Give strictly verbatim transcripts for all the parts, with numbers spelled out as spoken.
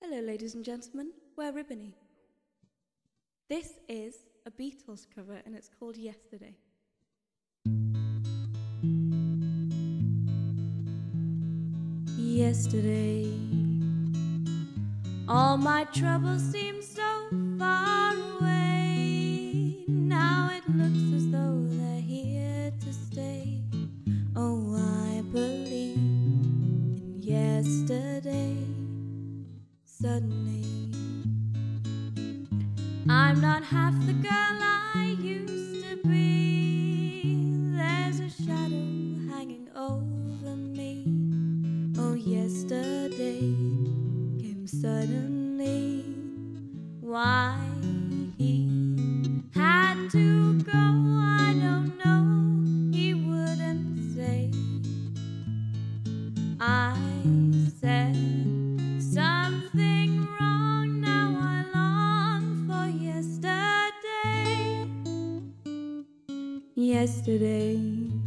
Hello, ladies and gentlemen, we're Ribbony. This is a Beatles cover and it's called Yesterday. Yesterday, all my troubles seem so far away. Now it looks as though they're here to stay. Oh, I believe in yesterday. Suddenly, I'm not half the girl I used to be. There's a shadow hanging over me. Oh, yesterday came suddenly. Why he had to go, I don't know. He wouldn't say. I said something wrong. Now I long for yesterday. Yesterday,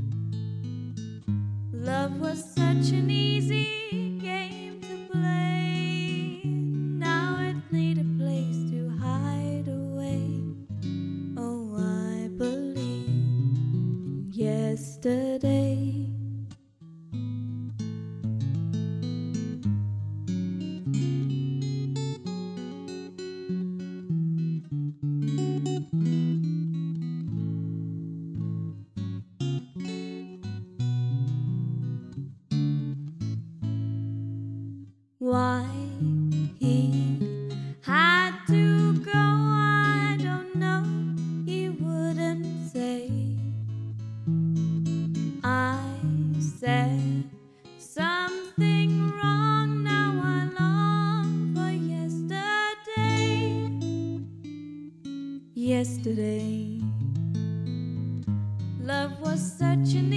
love was such an easy game to play. Now it need a place to hide away. Oh, I believe in yesterday. Why he had to go, I don't know. He wouldn't say. I said something wrong. Now I long for yesterday. Yesterday, love was such an